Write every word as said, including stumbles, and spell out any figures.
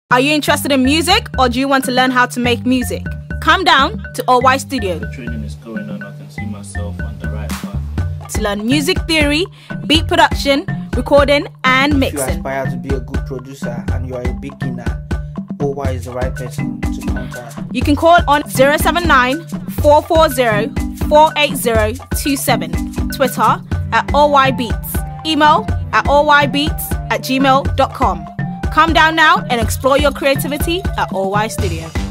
Are you interested in music, or do you want to learn how to make music? Come down to O Y Studio. The training is going on. I can see myself on the right path. To learn music theory, beat production, recording and mixing. If you aspire to be a good producer and you are a beginner, O Y is the right person to contact. You can call on zero seven nine, four four zero, four eight zero two seven. Twitter at O Y Beats. Email at O Y Beats at gmail dot com. Come down now and explore your creativity at O Y Studio.